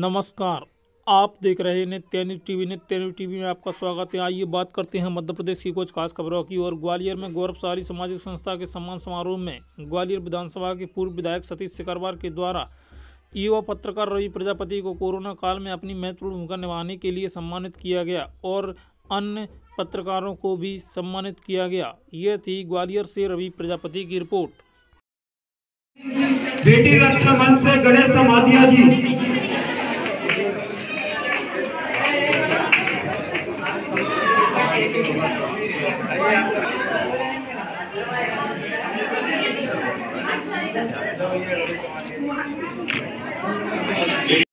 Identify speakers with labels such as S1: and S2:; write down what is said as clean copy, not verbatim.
S1: नमस्कार। आप देख रहे हैं Nitya news TV. Nitya news TV में आपका स्वागत है। आइए बात करते हैं मध्य प्रदेश की कुछ खास खबरों की। और ग्वालियर में गौरवशाली सामाजिक संस्था के सम्मान समारोह में ग्वालियर विधानसभा के पूर्व विधायक सतीश सिकरवार के द्वारा युवा पत्रकार रवि प्रजापति को कोरोना काल में अपनी महत्वपूर्ण भूमिका निभाने के लिए सम्मानित किया गया और अन्य पत्रकारों को भी सम्मानित किया गया। यह थी ग्वालियर से रवि प्रजापति की रिपोर्ट।
S2: बेटी रक्षा मंच से गणेश समाधिया जी।